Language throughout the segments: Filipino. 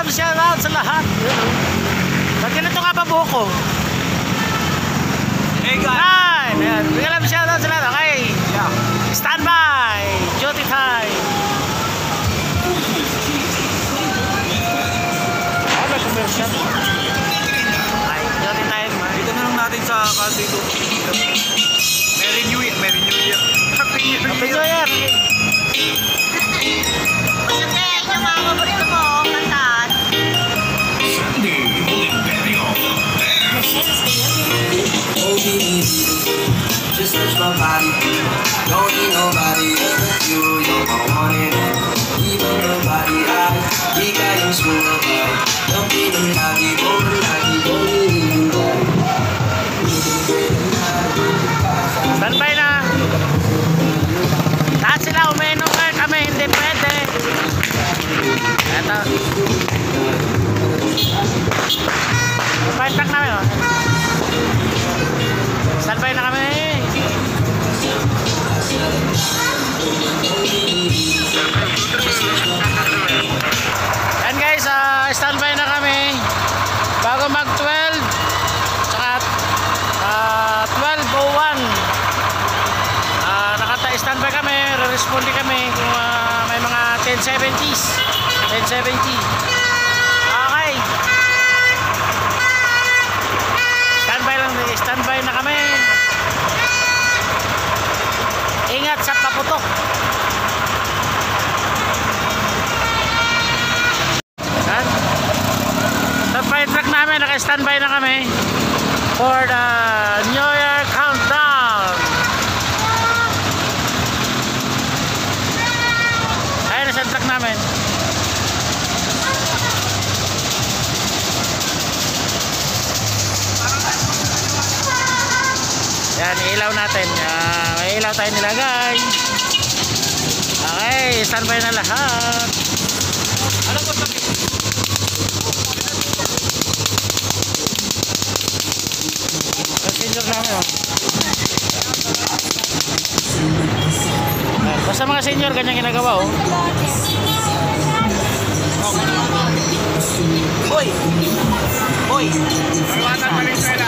love shout out sa lahat. Pag ganito nga pa buhok ko. Hey guys. Hi! Ayan, big love shout out sa lahat. Okay. Yeah. Stand by. Duty time. Oh, may commercial. Ay, duty time. Dito na lang natin sa country to. Merry New Year. Merry New Year. Happy New Year. Happy New Year. Sige, yung mga paborito mo, kantaan. Just touch my body. Don't need nobody else but you. You're my one and only. Even nobody else. We got you smooth body. Don't be no lagi, go lagi, go Standby na. Lahat sila uminom ngayon, kami hindi pwede. Eto. Paintak namin oh. Standby na kami. And guys, standby na kami bago mag 12 tsaka 12:01. Standby kami, re-responde kami kung may mga 1070s. 1070. Okay. Standby na kami. Ingat sa paputok. Sa fire truck namin, naka-standby na kami for the New Year countdown. Ayun na sa truck namin. Yan, ilaw natin. May ilaw tayo nilagay. Okay, standby na lahat. Ano ko sabi? Senior namin oh. Basta mga senior ganyan ginagawa oh. Boy! Boy! Marwatan Valenzuela!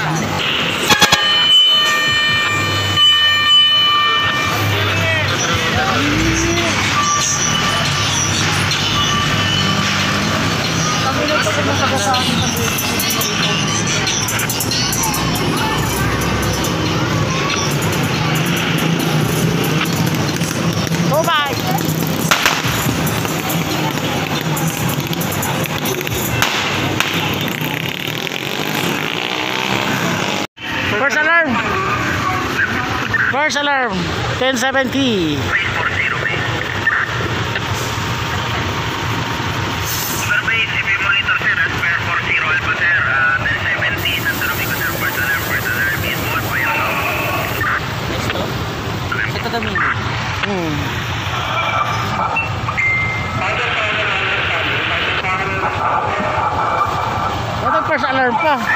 Oh bye. First alarm. First alarm. 1070. Ito first alarm pa.